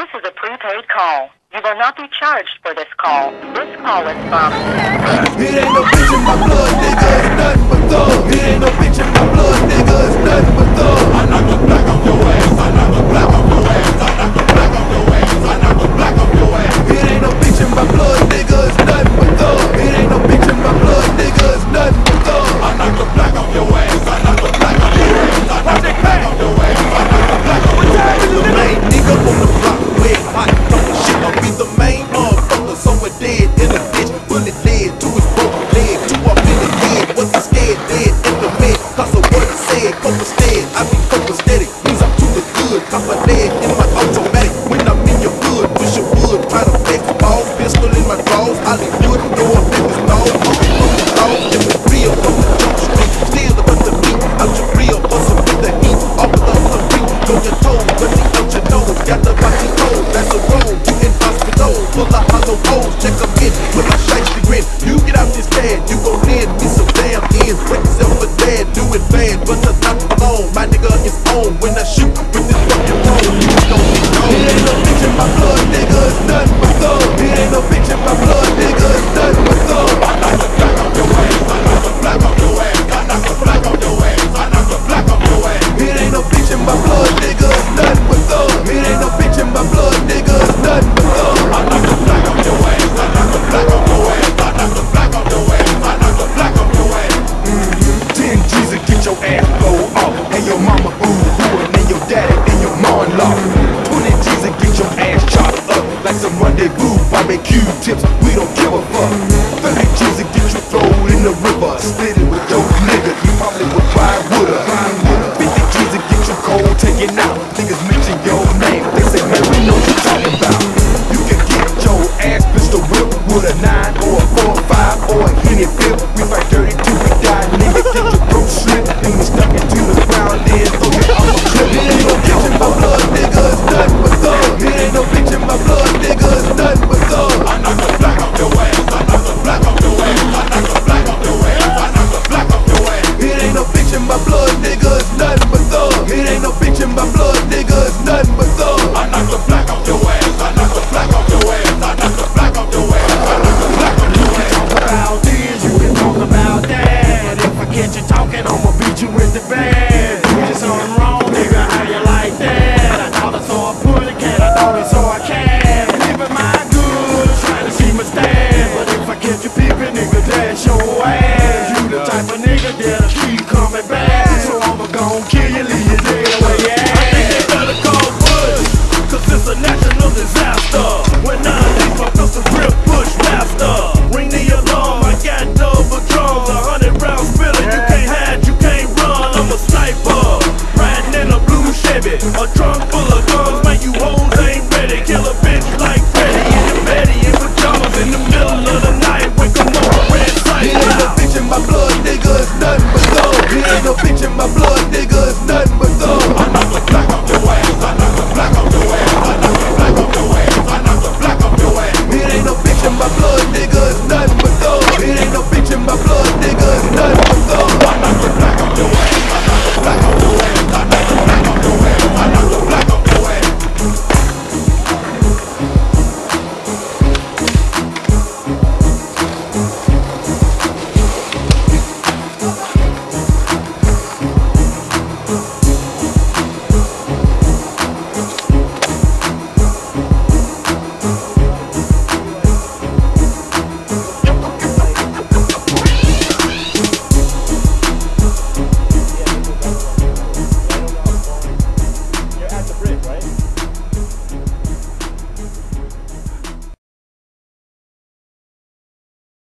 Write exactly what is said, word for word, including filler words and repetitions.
This is a prepaid call. You will not be charged for this call. This call is from... It ain't no bitch in my blood, nigga, it's nothing but thug. It ain't no bitch in my blood, nigga, it's nothing but thug. I knock the black off your ass, I knock the black off your ass, I knock the black off your ass, I knock the black off your ass. It ain't no bitch in my blood, nigga, it's nothing but thug. It ain't no bitch in my blood, nigga, it's nothing but thug. I knock the black off your ass, I knock the black off your ass, I knock the black off your ass, I knock the black off your ass. The main nigga on the block, red hot, talking shit, I'll be the main motherfucker, somewhere dead in a ditch, bullet led to his broken leg, two up in the head, was he scared, dead in the bed, cause of what he said, focus dead, I be focus steady, means I'm to the good, cop a lead in my automatic, when I'm in your hood, wish you would, try to flex balls, pistol in my drawers, Hollywood, no I'm in this dog, I'm from the dog, if it's real, from the jump street, still about the meat, out your real, bustin' with the heat, off of the street, go your toes, but he out your nose, got the body cold, that's a road, you in hospital, full of hollow holes, check them in, with my shiesty grin, you get out this bad, you gon' lend me some damn ends, break yourself for dead, do it bad, but the not alone, my nigga is on, when I shoot with this fucking phone, you don't get known. It ain't no bitch in my blood, nigga, it's nothing but thug. It ain't no bitch in my blood, nigga, it's nothing but thug. I knock the black off your ass, I knock the black off your ass, I knock the black off your ass, I knock the black off your ass. It ain't no bitch in my blood, nigga, it's nothing but thug. It ain't no bitch in my blood, nigga, it's nothing but thug. I knock the black off your ass, I knock the black off your ass, I knock the black off your ass, I knock the black off your ass. Mm-hmm. Ten G's to get your ass blow off, and your mama boo-hooing, and your daddy and your mom-in-law. Twenty G's to get your ass chopped up like some rendezvous barbecue tips. We don't give a fuck. Thirty G's to get you thrown in the river, split it with your nigga. You probably would cry with her. Fifty G's to get you cold taken out. Niggas mention your name, they say man we know what you talking about. You can get your ass pistol whipped with a nine or a four five or a Henny fifth.